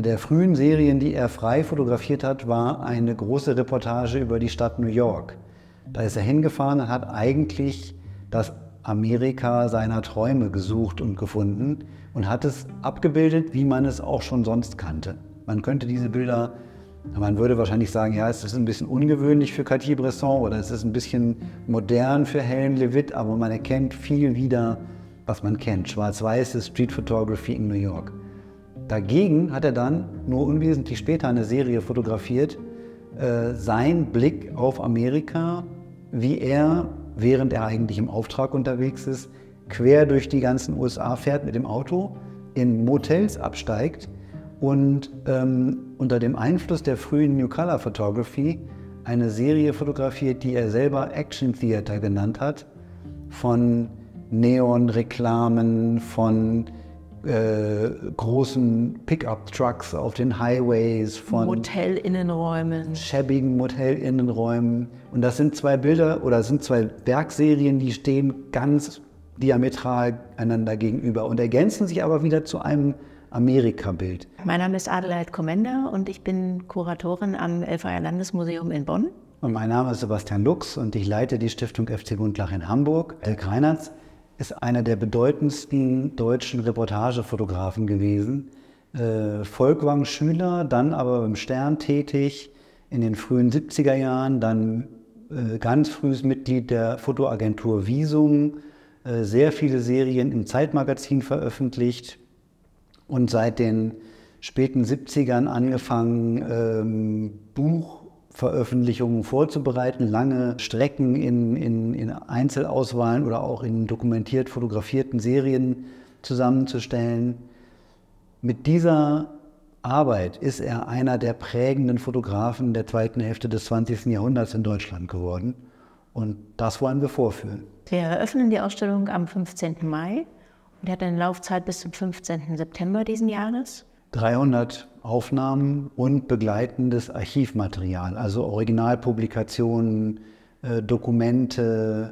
der frühen Serien, die er frei fotografiert hat, war eine große Reportage über die Stadt New York. Da ist er hingefahren und hat eigentlich das Amerika seiner Träume gesucht und gefunden und hat es abgebildet, wie man es auch schon sonst kannte. Man könnte diese Bilder, man würde wahrscheinlich sagen, ja, es ist ein bisschen ungewöhnlich für Cartier-Bresson oder es ist ein bisschen modern für Helen Levitt, aber man erkennt viel wieder, was man kennt. Schwarz-weiße Street Photography in New York. Dagegen hat er dann nur unwesentlich später eine Serie fotografiert, sein Blick auf Amerika, wie er, während er eigentlich im Auftrag unterwegs ist, quer durch die ganzen USA fährt mit dem Auto, in Motels absteigt und unter dem Einfluss der frühen New Color Photography eine Serie fotografiert, die er selber Action Theater genannt hat, von Neon-Reklamen, von großen Pickup-Trucks auf den Highways, von Motel-Innenräumen, schäbigen Motel-Innenräumen. Und das sind zwei Bilder oder sind zwei Werkserien, die stehen ganz diametral einander gegenüber und ergänzen sich aber wieder zu einem Amerika-Bild. Mein Name ist Adelheid Kommender und ich bin Kuratorin am Elfrier Landesmuseum in Bonn. Und mein Name ist Sebastian Lux und ich leite die Stiftung FC Gundlach in Hamburg. Dirk Reinertz ist einer der bedeutendsten deutschen Reportagefotografen gewesen. Folkwang-Schüler, dann aber beim Stern tätig in den frühen 70er Jahren, dann ganz frühes Mitglied der Fotoagentur Wiesung, sehr viele Serien im Zeitmagazin veröffentlicht und seit den späten 70ern angefangen, Buchveröffentlichungen vorzubereiten, lange Strecken in Einzelauswahlen oder auch in dokumentiert fotografierten Serien zusammenzustellen. Mit dieser Arbeit ist er einer der prägenden Fotografen der zweiten Hälfte des 20. Jahrhunderts in Deutschland geworden. Und das wollen wir vorführen. Wir eröffnen die Ausstellung am 15. Mai und die hat eine Laufzeit bis zum 15. September diesen Jahres. 300 Aufnahmen und begleitendes Archivmaterial, also Originalpublikationen, Dokumente,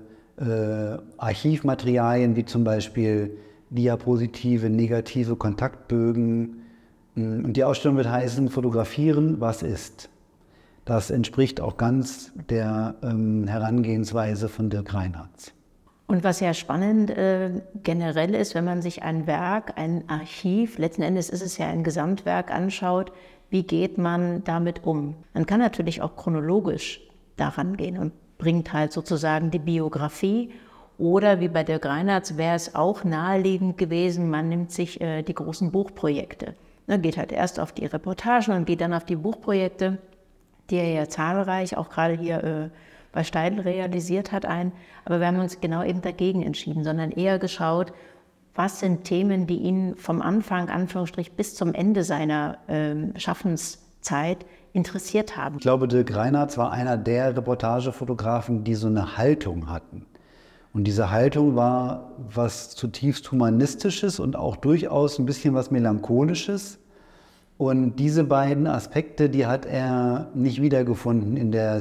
Archivmaterialien wie zum Beispiel Diapositive, negative Kontaktbögen. Und die Ausstellung wird heißen Fotografieren, was ist. Das entspricht auch ganz der Herangehensweise von Dirk Reinertz. Und was ja spannend generell ist, wenn man sich ein Werk, ein Archiv, letzten Endes ist es ja ein Gesamtwerk, anschaut, wie geht man damit um? Man kann natürlich auch chronologisch daran gehen und bringt halt sozusagen die Biografie. Oder wie bei Dirk Reinertz wäre es auch naheliegend gewesen, man nimmt sich die großen Buchprojekte. Man geht halt erst auf die Reportagen und geht dann auf die Buchprojekte, die er ja zahlreich auch gerade hier bei Steidl realisiert hat ein. Aber wir haben uns genau eben dagegen entschieden, sondern eher geschaut, was sind Themen, die ihn vom Anfang, Anführungsstrich, bis zum Ende seiner Schaffenszeit interessiert haben. Ich glaube, Dirk Reinertz war einer der Reportagefotografen, die so eine Haltung hatten. Und diese Haltung war was zutiefst Humanistisches und auch durchaus ein bisschen was Melancholisches. Und diese beiden Aspekte, die hat er nicht wiedergefunden in der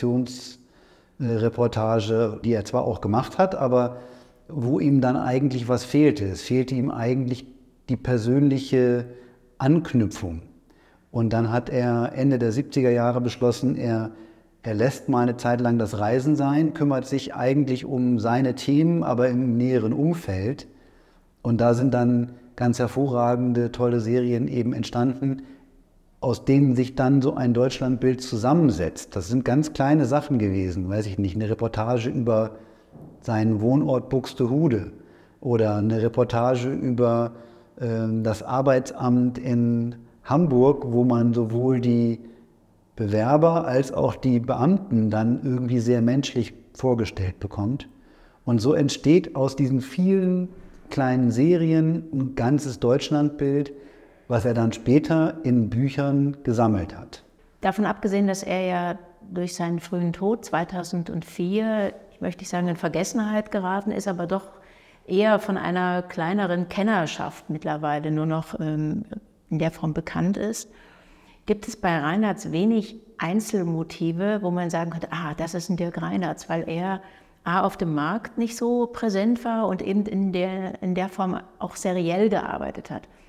Sensationsreportage, die er zwar auch gemacht hat, aber wo ihm dann eigentlich was fehlte. Es fehlte ihm eigentlich die persönliche Anknüpfung. Und dann hat er Ende der 70er Jahre beschlossen, er lässt mal eine Zeit lang das Reisen sein, kümmert sich eigentlich um seine Themen, aber im näheren Umfeld. Und da sind dann ganz hervorragende, tolle Serien eben entstanden, aus denen sich dann so ein Deutschlandbild zusammensetzt. Das sind ganz kleine Sachen gewesen, weiß ich nicht, eine Reportage über seinen Wohnort Buxtehude oder eine Reportage über das Arbeitsamt in Hamburg, wo man sowohl die Bewerber als auch die Beamten dann irgendwie sehr menschlich vorgestellt bekommt. Und so entsteht aus diesen vielen kleinen Serien ein ganzes Deutschlandbild, was er dann später in Büchern gesammelt hat. Davon abgesehen, dass er ja durch seinen frühen Tod 2004, ich möchte nicht sagen in Vergessenheit geraten ist, aber doch eher von einer kleineren Kennerschaft mittlerweile nur noch in der Form bekannt ist, gibt es bei Reinertz wenig Einzelmotive, wo man sagen könnte, das ist ein Dirk Reinertz, weil er auf dem Markt nicht so präsent war und eben in der Form auch seriell gearbeitet hat.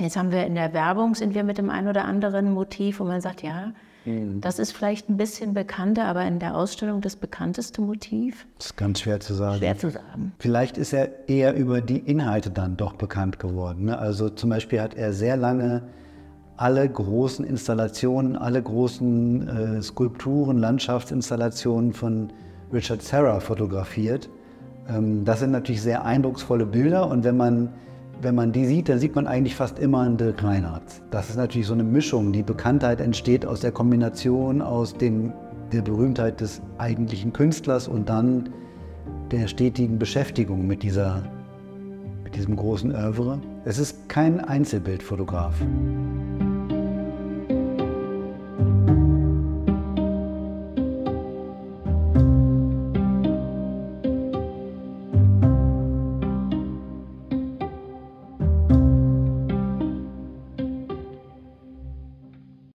Jetzt haben wir in der Werbung, sind wir mit dem einen oder anderen Motiv, wo man sagt, ja, das ist vielleicht ein bisschen bekannter, aber in der Ausstellung das bekannteste Motiv? Das ist ganz schwer zu sagen. Schwer zu sagen. Vielleicht ist er eher über die Inhalte dann doch bekannt geworden. Ne? Also zum Beispiel hat er sehr lange alle großen Installationen, alle großen Skulpturen, Landschaftsinstallationen von Richard Serra fotografiert. Das sind natürlich sehr eindrucksvolle Bilder und wenn man die sieht, dann sieht man eigentlich fast immer einen Dirk Reinhardt. Das ist natürlich so eine Mischung. Die Bekanntheit entsteht aus der Kombination aus der Berühmtheit des eigentlichen Künstlers und dann der stetigen Beschäftigung mit diesem großen Oeuvre. Es ist kein Einzelbildfotograf.